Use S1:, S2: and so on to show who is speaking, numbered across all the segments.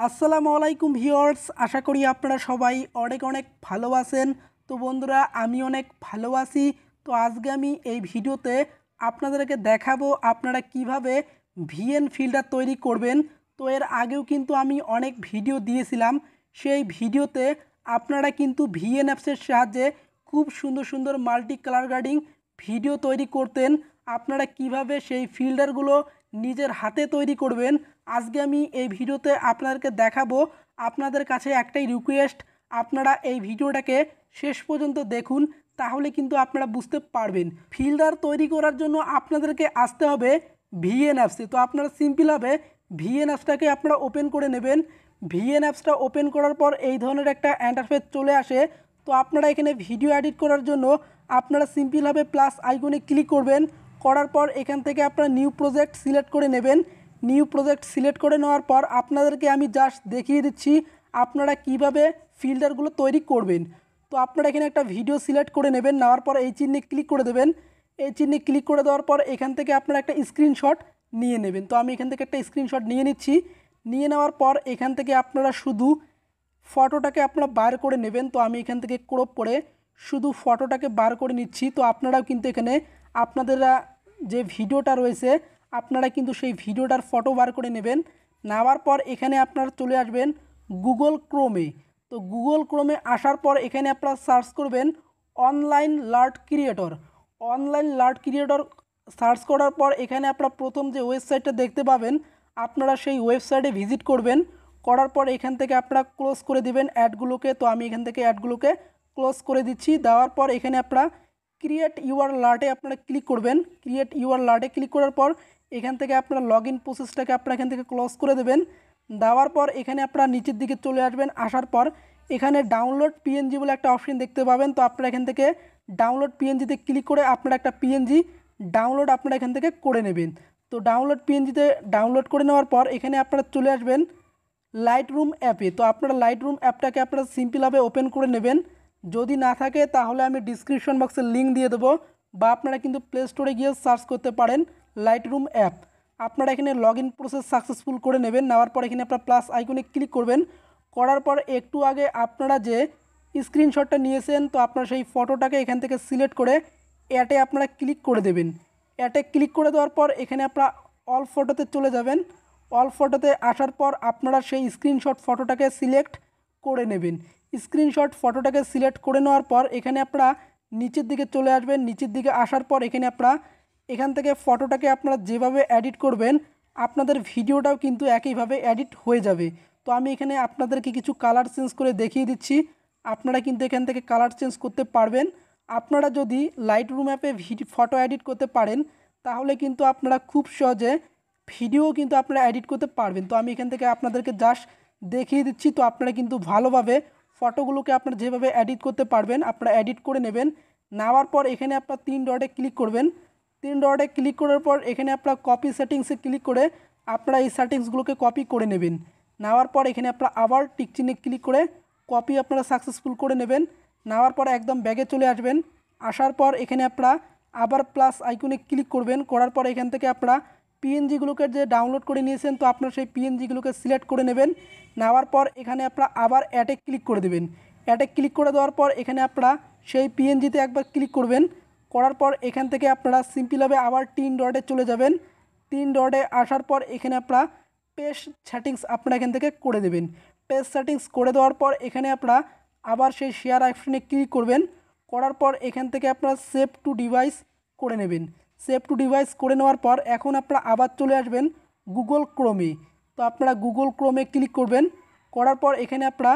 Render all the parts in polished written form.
S1: আসসালামু আলাইকুম ভিউয়ার্স, আশা করি আপনারা সবাই অনেক অনেক ভালো আছেন। তো বন্ধুরা, আমি অনেক ভালো আছি। তো আজকে আমি এই ভিডিওতে আপনাদেরকে দেখাবো আপনারা কিভাবে ভিএন ফিল্টার তৈরি করবেন। তো এর আগেও কিন্তু আমি অনেক ভিডিও দিয়েছিলাম। সেই ভিডিওতে আপনারা কিন্তু ভিএন অ্যাপসের সাহায্যে খুব সুন্দর সুন্দর মাল্টি কালার গ্রেডিং ভিডিও তৈরি করতেন। আপনারা কিভাবে সেই ফিল্টারগুলো নিজের হাতে তৈরি করবেন আজকে আমি এই ভিডিওতে আপনাদেরকে দেখাবো। আপনাদের কাছে একটাই রিকোয়েস্ট, আপনারা এই ভিডিওটাকে শেষ পর্যন্ত দেখুন, তাহলে কিন্তু আপনারা বুঝতে পারবেন। ফিল্টার তৈরি করার জন্য আপনাদেরকে আসতে হবে ভিএন অ্যাপসে। তো আপনারা সিম্পলভাবে ভিএন অ্যাপসটাকে আপনারা ওপেন করে নেবেন। ভিএন অ্যাপসটা ওপেন করার পর এই ধরনের একটা ইন্টারফেস চলে আসে। তো আপনারা এখানে ভিডিও এডিট করার জন্য আপনারা সিম্পলভাবে প্লাস আইকনে ক্লিক করবেন। করার পর এখান থেকে আপনারা নিউ প্রজেক্ট সিলেক্ট করে নেবেন। নিউ প্রজেক্ট সিলেক্ট করে নেওয়ার পর আপনাদেরকে আমি জাস্ট দেখিয়ে দিচ্ছি আপনারা কিভাবে ফিল্টারগুলো তৈরি করবেন। তো আপনারা এখানে একটা ভিডিও সিলেক্ট করে নেবেন, নেওয়ার পর এই চিহ্নে ক্লিক করে দেবেন। এই চিহ্নে ক্লিক করে দেওয়ার পর এখান থেকে আপনারা একটা স্ক্রিনশট নিয়ে নেবেন। তো আমি এখান থেকে একটা স্ক্রিনশট নিয়ে নিচ্ছি। নিয়ে নেওয়ার পর এখান থেকে আপনারা শুধু ফটোটাকে আপনারা বার করে নেবেন। তো আমি এখান থেকে ক্রপ করে শুধু ফটোটাকে বার করে নিচ্ছি। তো আপনারাও কিন্তু এখানে আপনাদের যে ভিডিওটা রয়েছে আপনারা কিন্তু সেই ভিডিওটার ফটো বার করে নেবেন। নেওয়ার পর এখানে আপনারা চলে আসবেন গুগল ক্রোমে। তো গুগল ক্রোমে আসার পর এখানে আপনারা সার্চ করবেন online art creator. Online art creator search করার পর এখানে আপনারা প্রথম যে ওয়েবসাইটটা দেখতে পাবেন আপনারা সেই ওয়েবসাইটে ভিজিট করবেন। করার পর এখান থেকে আপনারা ক্লোজ করে দিবেন অ্যাডগুলোকে। তো আমি এখান থেকে অ্যাডগুলোকে ক্লোজ করে দিচ্ছি। দেওয়ার পর এখানে আপনারা ক্রিয়েট ইউর লার্টে আপনারা ক্লিক করবেন। ক্রিয়েট ইউর লার্টে ক্লিক করার পর এখান থেকে আপনারা লগ ইন প্রসেসটাকে আপনারা এখান থেকে ক্লোজ করে দেবেন। দেওয়ার পর এখানে আপনারা নিচের দিকে চলে আসবেন। আসার পর এখানে ডাউনলোড পিএনজি বলে একটা অপশন দেখতে পাবেন। তো আপনারা এখান থেকে ডাউনলোড পিএনজিতে ক্লিক করে আপনারা একটা পিএনজি ডাউনলোড আপনারা এখান থেকে করে নেবেন। তো ডাউনলোড পিএনজিতে ডাউনলোড করে নেওয়ার পর এখানে আপনারা চলে আসবেন লাইটরুম অ্যাপে। তো আপনারা লাইটরুম অ্যাপটাকে আপনারা সিম্পলভাবে ওপেন করে নেবেন। যদি না থাকে তাহলে আমি ডিসক্রিপশন বক্সে লিঙ্ক দিয়ে দেবো, বা আপনারা কিন্তু প্লে স্টোরে গিয়ে সার্চ করতে পারেন লাইটরুম অ্যাপ। আপনারা এখানে লগ ইন প্রসেস সাকসেসফুল করে নেবেন। নেওয়ার পর এখানে আপনারা প্লাস আইকনে ক্লিক করবেন। করার পর একটু আগে আপনারা যে স্ক্রিনশটটা নিয়েছেন তো আপনারা সেই ফটোটাকে এখান থেকে সিলেক্ট করে অ্যাডে আপনারা ক্লিক করে দেবেন। অ্যাডে ক্লিক করে দেওয়ার পর এখানে আপনারা অল ফটোতে চলে যাবেন। অল ফটোতে আসার পর আপনারা সেই স্ক্রিনশট ফটোটাকে সিলেক্ট করে নেবেন। স্ক্রিনশট ফটোটাকে সিলেক্ট করে নেওয়ার পর এখানে আপনারা নিচের দিকে চলে আসবেন। নিচের দিকে আসার পর এখানে আপনারা এখান থেকে ফটোটাকে আপনারা যেভাবে এডিট করবেন আপনাদের ভিডিওটাও কিন্তু একইভাবে এডিট হয়ে যাবে। তো আমি এখানে আপনাদেরকে কিছু কালার চেঞ্জ করে দেখিয়ে দিচ্ছি। আপনারা কিন্তু এখান থেকে কালার চেঞ্জ করতে পারবেন। আপনারা যদি লাইটরুম অ্যাপে ফটো এডিট করতে পারেন তাহলে কিন্তু আপনারা খুব সহজে ভিডিও কিন্তু আপনারা এডিট করতে পারবেন। তো আমি এখান থেকে আপনাদেরকে জাস্ট দেখিয়ে দিচ্ছি। তো আপনারা কিন্তু ভালোভাবে ফটোগুলোকে আপনারা যেভাবে এডিট করতে পারবেন আপনারা এডিট করে নেবেন। নেওয়ার পর এখানে আপনারা 3 ডটে ক্লিক করবেন। 3 ডটে ক্লিক করার পর এখানে আপনারা কপি সেটিংসে ক্লিক করে আপনারা এই সেটিংসগুলোকে কপি করে নেবেন। নেওয়ার পর এখানে আপনারা আবার টিক চিহ্নে ক্লিক করে কপি আপনারা সাকসেসফুল করে নেবেন। নেওয়ার পর একদম ব্যাগে চলে আসবেন। আসার পর এখানে আপনারা আবার প্লাস আইকনে ক্লিক করবেন। করার পর এখান থেকে আপনারা পিএনজিগুলোকে যে ডাউনলোড করে নিয়েছেন তো আপনারা সেই পিএনজিগুলোকে সিলেক্ট করে নেবেন। নেওয়ার পর এখানে আপনারা আবার অ্যাডে ক্লিক করে দেবেন। অ্যাডে ক্লিক করে দেওয়ার পর এখানে আপনারা সেই পিএনজিতে একবার ক্লিক করবেন। করার পর এখান থেকে আপনারা সিম্পলভাবে আবার 3 ডটে চলে যাবেন। 3 ডটে আসার পর এখানে আপনারা পেজ সেটিংস আপনারা এখান থেকে করে দেবেন। পেজ সেটিংস করে দেওয়ার পর এখানে আপনারা আবার সেই শেয়ার অপশনে ক্লিক করবেন। করার পর এখান থেকে আপনারা সেভ টু ডিভাইস করে নেবেন। সেভ টু ডিভাইস করে নেওয়ার পর এখন আপনারা আবার চলে আসবেন গুগল ক্রোমে। তো আপনারা গুগল ক্রোমে ক্লিক করবেন। করার পর এখানে আপনারা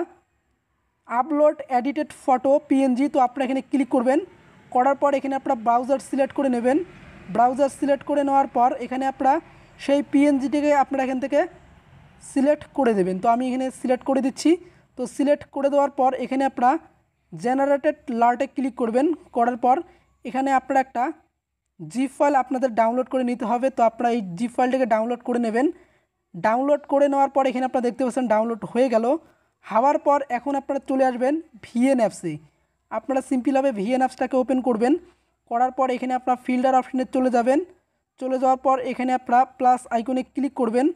S1: আপলোড এডিটেড ফটো পিএনজি তো আপনারা এখানে ক্লিক করবেন। করার পর এখানে আপনারা ব্রাউজার সিলেক্ট করে নেবেন। ব্রাউজার সিলেক্ট করে নেওয়ার পর এখানে আপনারা সেই পিএনজিটিকে আপনারা এখান থেকে সিলেক্ট করে দেবেন। তো আমি এখানে সিলেক্ট করে দিচ্ছি। তো সিলেক্ট করে দেওয়ার পর এখানে আপনারা জেনারেটেড লার্টে ক্লিক করবেন। করার পর এখানে আপনারা একটা জিপ ফাইল আপনাদের ডাউনলোড করে নিতে হবে। তো আপনারা এই জিপ ফাইলটাকে ডাউনলোড করে নেবেন। ডাউনলোড করে নেওয়ার পর এখানে আপনারা দেখতে পাচ্ছেন ডাউনলোড হয়ে গেল। হওয়ার পর এখন আপনারা চলে আসবেন ভিএন অ্যাপসে। আপনারা সিম্পলভাবে ভিএন অ্যাপসটাকে ওপেন করবেন। করার পর এখানে আপনারা ফিল্টার অপশনে চলে যাবেন। চলে যাওয়ার পর এখানে আপনারা প্লাস আইকনে ক্লিক করবেন।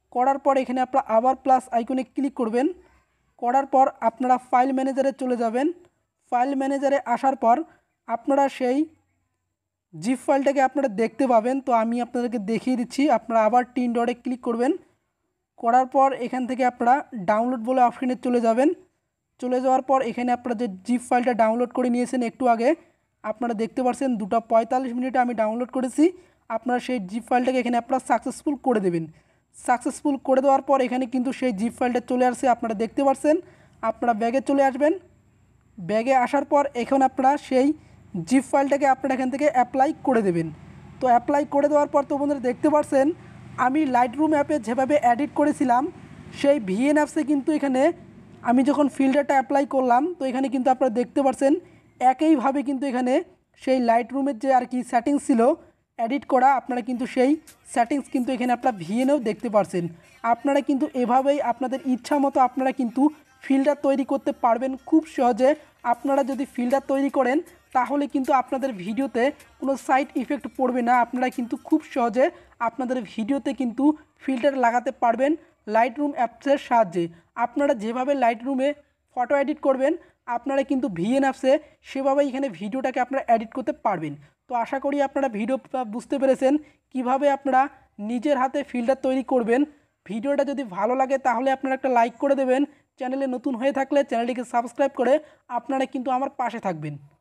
S1: করার পর এখানে আপনারা আবার প্লাস আইকনে ক্লিক করবেন। করার পর আপনারা ফাইল ম্যানেজারে চলে যাবেন। ফাইল ম্যানেজারে আসার পর আপনারা সেই জিপ ফাইলটাকে আপনারা দেখতে পাবেন। তো আমি আপনাদেরকে দেখিয়ে দিচ্ছি। আপনারা আবার 3 ডটে ক্লিক করবেন। করার পর এখান থেকে আপনারা ডাউনলোড বলে অপশানে চলে যাবেন। চলে যাওয়ার পর এখানে আপনারা যে জিপ ফাইলটা ডাউনলোড করে নিয়েছেন একটু আগে, আপনারা দেখতে পাচ্ছেন 2:45 মিনিটে আমি ডাউনলোড করেছি। আপনারা সেই জিপ ফাইলটাকে এখানে আপনারা সাকসেসফুল করে দেবেন। সাকসেসফুল করে দেওয়ার পর এখানে কিন্তু সেই জিপ ফাইলটা চলে আসছে, আপনারা দেখতে পাচ্ছেন। আপনারা ব্যাগে চলে আসবেন। ব্যাগে আসার পর এখন আপনারা সেই জিপ ফাইলটাকে আপনারা এখান থেকে অ্যাপ্লাই করে দেবেন। তো অ্যাপ্লাই করে দেওয়ার পর তো বন্ধুরা দেখতে পাচ্ছেন আমি লাইটরুম অ্যাপে যেভাবে এডিট করেছিলাম সেই ভিএন অ্যাপসে কিন্তু এখানে আমি যখন ফিল্টারটা অ্যাপ্লাই করলাম তো এখানে কিন্তু আপনারা দেখতে পাচ্ছেন একইভাবে কিন্তু এখানে সেই লাইটরুমের যে আর কি সেটিংস ছিল এডিট করা, আপনারা কিন্তু সেই সেটিংস কিন্তু এখানে আপনারা ভিএনেও দেখতে পাচ্ছেন। আপনারা কিন্তু এভাবেই আপনাদের ইচ্ছা মতো আপনারা কিন্তু ফিল্টার তৈরি করতে পারবেন খুব সহজে। আপনারা যদি ফিল্টার তৈরি করেন তাহলে কিন্তু আপনাদের ভিডিওতে কোনো সাইড ইফেক্ট পড়বে না। আপনারা কিন্তু খুব সহজে আপনাদের ভিডিওতে কিন্তু ফিল্টার লাগাতে পারবেন লাইটরুম অ্যাপসের সাহায্যে। আপনারা যেভাবে লাইটরুমে ফটো এডিট করবেন আপনারা কিন্তু ভিএন অ্যাপসে সেভাবেই এখানে ভিডিওটাকে আপনারা এডিট করতে পারবেন। তো আশা করি আপনারা ভিডিও বুঝতে পেরেছেন কিভাবে আপনারা নিজের হাতে ফিল্টার তৈরি করবেন। ভিডিওটা যদি ভালো লাগে তাহলে আপনারা একটা লাইক করে দেবেন। চ্যানেলে নতুন হয়ে থাকলে চ্যানেলটিকে সাবস্ক্রাইব করে আপনারা কিন্তু আমার পাশে থাকবেন।